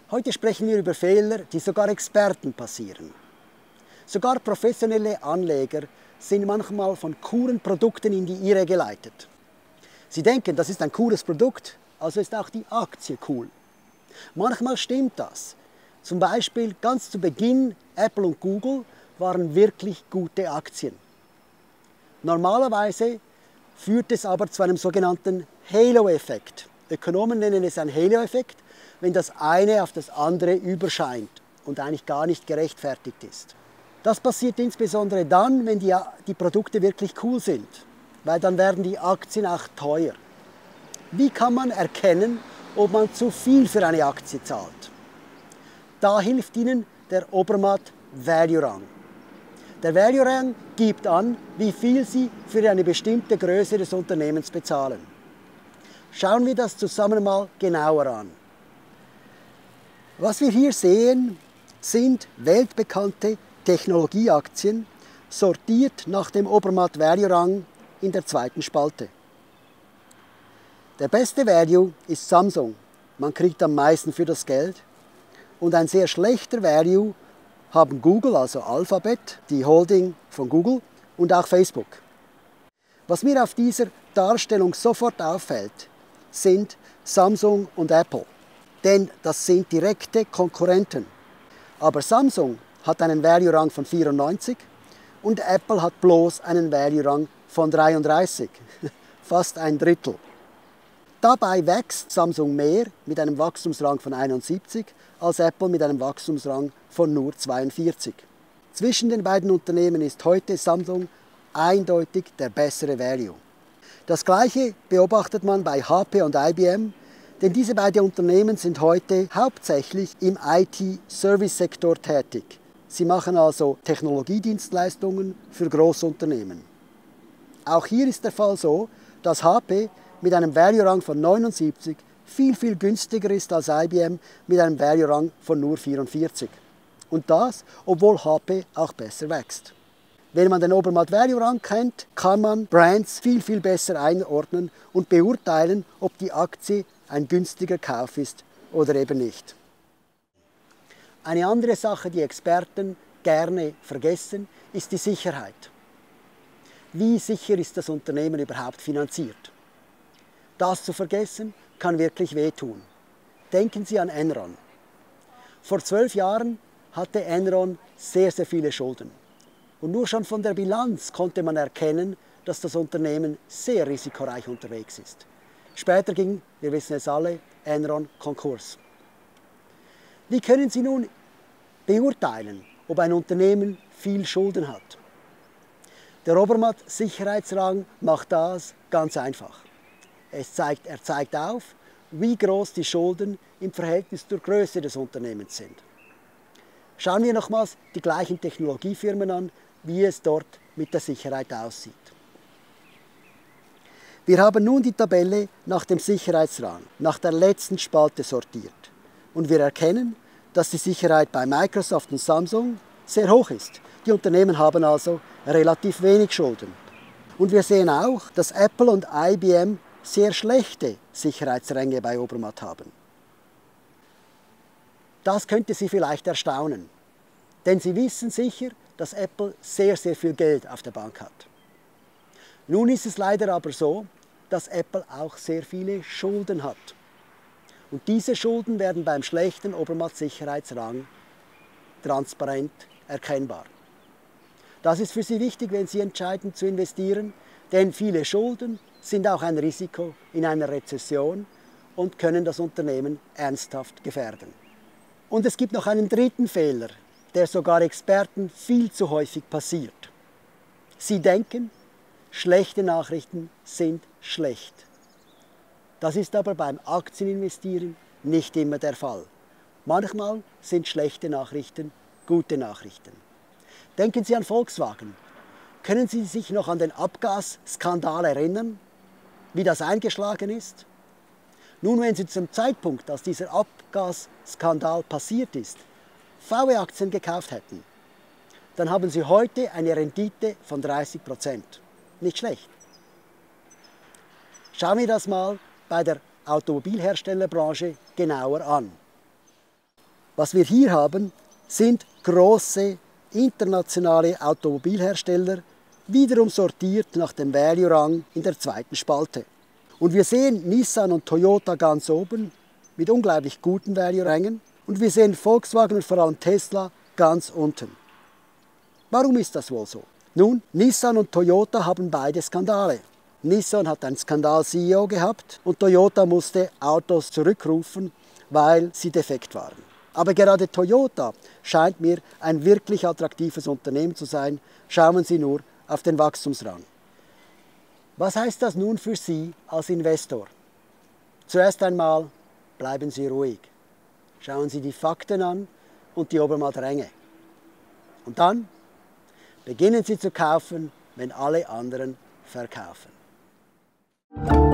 Heute sprechen wir über Fehler, die sogar Experten passieren. Sogar professionelle Anleger sind manchmal von coolen Produkten in die Irre geleitet. Sie denken, das ist ein cooles Produkt, also ist auch die Aktie cool. Manchmal stimmt das. Zum Beispiel ganz zu Beginn, Apple und Google waren wirklich gute Aktien. Normalerweise führt es aber zu einem sogenannten Halo-Effekt. Ökonomen nennen es einen Halo-Effekt, wenn das eine auf das andere überscheint und eigentlich gar nicht gerechtfertigt ist. Das passiert insbesondere dann, wenn die Produkte wirklich cool sind, weil dann werden die Aktien auch teuer. Wie kann man erkennen, ob man zu viel für eine Aktie zahlt? Da hilft Ihnen der Obermatt Value Rang. Der Value Rang gibt an, wie viel Sie für eine bestimmte Größe des Unternehmens bezahlen. Schauen wir das zusammen mal genauer an. Was wir hier sehen, sind weltbekannte Technologieaktien, sortiert nach dem Obermatt Value Rang in der zweiten Spalte. Der beste Value ist Samsung. Man kriegt am meisten für das Geld. Und ein sehr schlechter Value haben Google, also Alphabet, die Holding von Google, und auch Facebook. Was mir auf dieser Darstellung sofort auffällt, sind Samsung und Apple. Denn das sind direkte Konkurrenten. Aber Samsung hat einen Value-Rang von 94 und Apple hat bloß einen Value-Rang von 33. Fast ein Drittel. Dabei wächst Samsung mehr mit einem Wachstumsrang von 71 als Apple mit einem Wachstumsrang von nur 42. Zwischen den beiden Unternehmen ist heute Samsung eindeutig der bessere Value. Das Gleiche beobachtet man bei HP und IBM, denn diese beiden Unternehmen sind heute hauptsächlich im IT-Service-Sektor tätig. Sie machen also Technologiedienstleistungen für Großunternehmen. Auch hier ist der Fall so, dass HP mit einem Value-Rang von 79 viel günstiger ist als IBM mit einem Value-Rang von nur 44. Und das, obwohl HP auch besser wächst. Wenn man den Obermatt Value-Rang kennt, kann man Brands viel besser einordnen und beurteilen, ob die Aktie ein günstiger Kauf ist oder eben nicht. Eine andere Sache, die Experten gerne vergessen, ist die Sicherheit. Wie sicher ist das Unternehmen überhaupt finanziert? Das zu vergessen, kann wirklich wehtun. Denken Sie an Enron. Vor 12 Jahren hatte Enron sehr viele Schulden. Und nur schon von der Bilanz konnte man erkennen, dass das Unternehmen sehr risikoreich unterwegs ist. Später ging, wir wissen es alle, Enron Konkurs. Wie können Sie nun beurteilen, ob ein Unternehmen viel Schulden hat? Der Obermatt Sicherheitsrang macht das ganz einfach. Er zeigt auf, wie groß die Schulden im Verhältnis zur Größe des Unternehmens sind. Schauen wir nochmals die gleichen Technologiefirmen an, wie es dort mit der Sicherheit aussieht. Wir haben nun die Tabelle nach dem Sicherheitsrang, nach der letzten Spalte sortiert. Und wir erkennen, dass die Sicherheit bei Microsoft und Samsung sehr hoch ist. Die Unternehmen haben also relativ wenig Schulden. Und wir sehen auch, dass Apple und IBM sehr schlechte Sicherheitsränge bei Obermatt haben. Das könnte Sie vielleicht erstaunen, denn Sie wissen sicher, dass Apple sehr viel Geld auf der Bank hat. Nun ist es leider aber so, dass Apple auch sehr viele Schulden hat. Und diese Schulden werden beim schlechten Obermatt-Sicherheitsrang transparent erkennbar. Das ist für Sie wichtig, wenn Sie entscheiden zu investieren, denn viele Schulden sind auch ein Risiko in einer Rezession und können das Unternehmen ernsthaft gefährden. Und es gibt noch einen dritten Fehler, der sogar Experten viel zu häufig passiert. Sie denken, schlechte Nachrichten sind schlecht. Das ist aber beim Aktieninvestieren nicht immer der Fall. Manchmal sind schlechte Nachrichten gute Nachrichten. Denken Sie an Volkswagen. Können Sie sich noch an den Abgasskandal erinnern, wie das eingeschlagen ist? Nun, wenn Sie zum Zeitpunkt, als dieser Abgasskandal passiert ist, VW-Aktien gekauft hätten, dann haben Sie heute eine Rendite von 30%. Nicht schlecht. Schauen wir das mal bei der Automobilherstellerbranche genauer an. Was wir hier haben, sind große internationale Automobilhersteller, wiederum sortiert nach dem Value-Rang in der zweiten Spalte. Und wir sehen Nissan und Toyota ganz oben mit unglaublich guten Value-Rängen und wir sehen Volkswagen und vor allem Tesla ganz unten. Warum ist das wohl so? Nun, Nissan und Toyota haben beide Skandale. Nissan hat einen Skandal-CEO gehabt und Toyota musste Autos zurückrufen, weil sie defekt waren. Aber gerade Toyota scheint mir ein wirklich attraktives Unternehmen zu sein. Schauen Sie nur auf den Wachstumsrang. Was heißt das nun für Sie als Investor? Zuerst einmal bleiben Sie ruhig. Schauen Sie die Fakten an und die Obermatt-Ränge. Und dann beginnen Sie zu kaufen, wenn alle anderen verkaufen.